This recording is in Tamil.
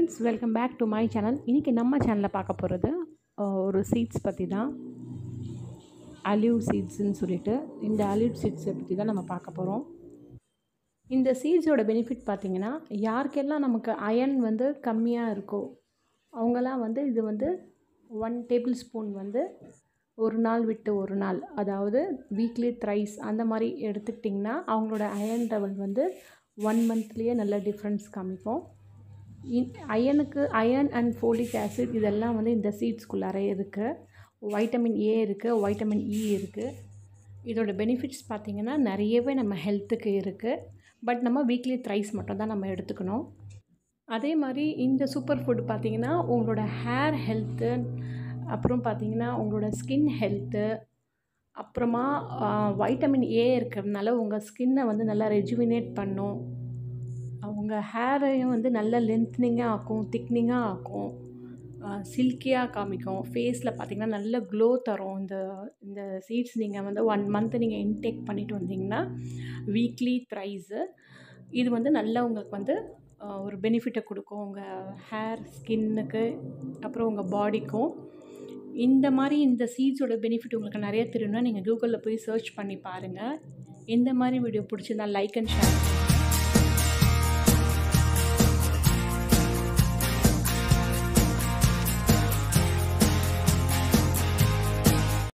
Friends, welcome back to my channel. இன்றைக்கி நம்ம சேனலில் பார்க்க போகிறது ஒரு சீட்ஸ் பற்றி தான். அலிவ் சீட்ஸ்ன்னு சொல்லிட்டு இந்த அலிவ் சீட்ஸை பற்றி தான் நம்ம பார்க்க போகிறோம். இந்த சீட்ஸோட பெனிஃபிட் பார்த்திங்கன்னா, யாருக்கெல்லாம் நமக்கு அயன் வந்து கம்மியாக இருக்கோ அவங்களாம் வந்து இது வந்து 1 டேபிள் ஸ்பூன் வந்து ஒரு நாள் விட்டு ஒரு நாள், அதாவது வீக்லி த்ரைஸ் அந்த மாதிரி எடுத்துக்கிட்டிங்கன்னா அவங்களோட அயன் லெவல் வந்து 1 மந்த்லேயே நல்ல டிஃப்ரென்ஸ் காமிக்கும். அயன் அண்ட் ஃபோலிக் ஆசிட் இதெல்லாம் வந்து இந்த சீட்ஸ்குள்ளார இருக்குது. வைட்டமின் ஏ இருக்குது, வைட்டமின் இ இருக்குது. இதோட பெனிஃபிட்ஸ் பார்த்திங்கன்னா நிறையவே நம்ம ஹெல்த்துக்கு இருக்குது. பட் நம்ம வீக்லி த்ரைஸ் மட்டும் தான் நம்ம எடுத்துக்கணும். அதே மாதிரி இந்த சூப்பர் ஃபுட் பார்த்திங்கன்னா உங்களோட ஹேர் ஹெல்த்து, அப்புறம் பார்த்திங்கன்னா உங்களோட ஸ்கின் ஹெல்த்து, அப்புறமா வைட்டமின் ஏ இருக்கிறதுனால உங்கள் ஸ்கின்னை வந்து நல்லா ரெஜுவினேட் பண்ணும். உங்கள் ஹேரையும் வந்து நல்ல லென்த்னிங்காக ஆக்கும், திக்னிங்காக ஆக்கும், சில்கியாக காமிக்கும். ஃபேஸில் பார்த்திங்கன்னா நல்ல க்ளோ தரும். இந்த சீட்ஸ் நீங்கள் வந்து 1 மந்த் நீங்கள் இன்டேக் பண்ணிட்டு வந்தீங்கன்னா வீக்லி த்ரைஸு இது வந்து நல்லா உங்களுக்கு வந்து ஒரு பெனிஃபிட்டை கொடுக்கும் உங்கள் ஹேர், ஸ்கின்னுக்கு, அப்புறம் உங்கள் பாடிக்கும். இந்த மாதிரி இந்த சீட்ஸோட பெனிஃபிட் உங்களுக்கு நிறைய தெரியும்னா நீங்கள் கூகுளில் போய் சர்ச் பண்ணி பாருங்கள். இந்த மாதிரி வீடியோ பிடிச்சிருந்தா லைக் அண்ட் ஷேர்.